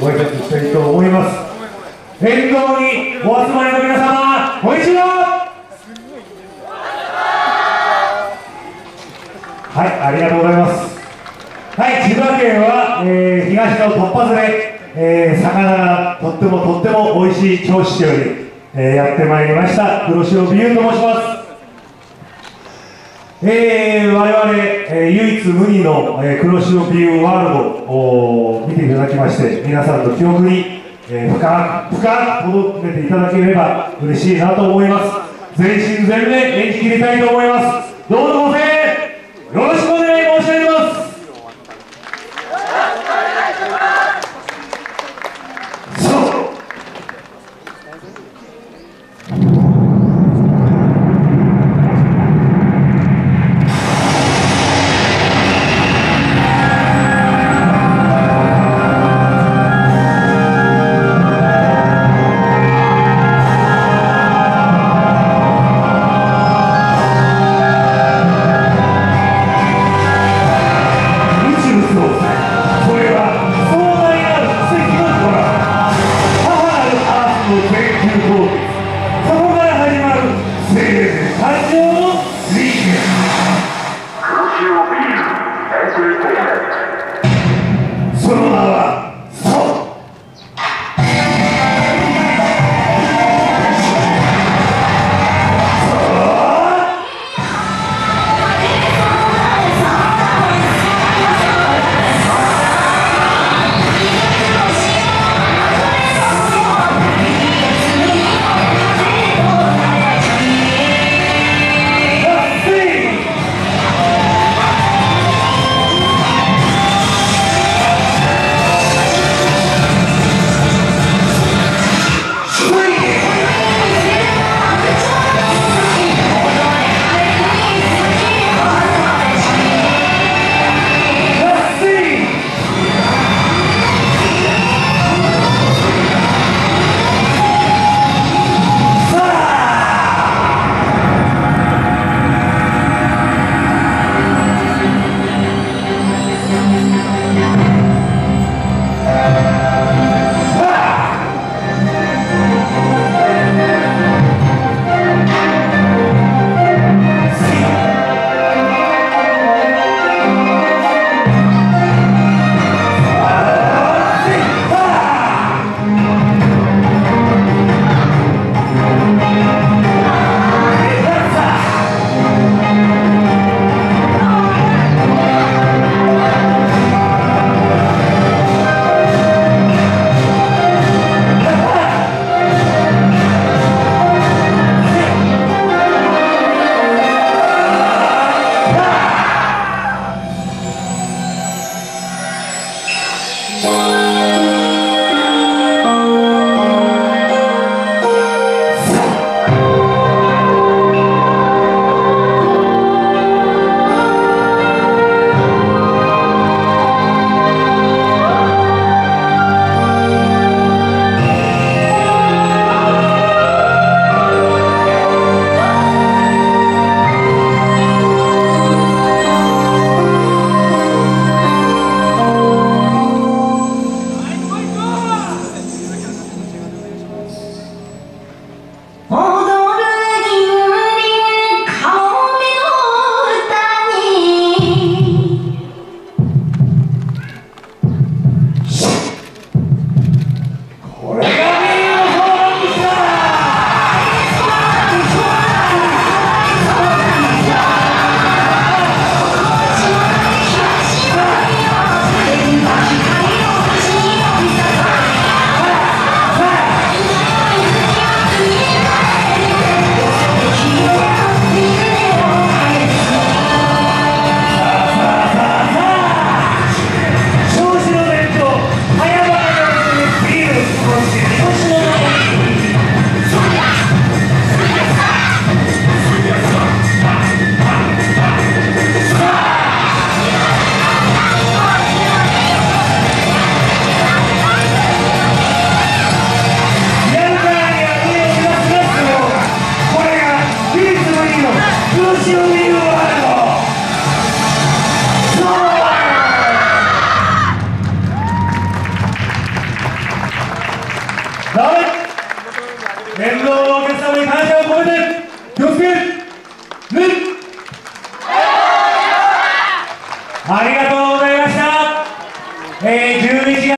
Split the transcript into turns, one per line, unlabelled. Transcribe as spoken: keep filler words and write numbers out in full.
ご挨拶したいと思います。沿道にお集まりの皆様、こんにちは。はい、ありがとうございます。はい、千葉県は、えー、東の突破ずれ、えー、魚がとってもとっても美味しい銚子市より、えー、やってまいりました黒潮美優と申します。えー、我々、えー、唯一無二の、えー、黒潮美優ワールドを見ていただきまして、皆さんの記憶に、えー、深く深く届けていただければ嬉しいなと思います。全身全霊演じ切りたいと思います。どうぞご声援よろしくお願い申し上げます。その名は沿道のお客様に感謝を込めて気をつける。ありがとうございました。えー、じゅういちがつ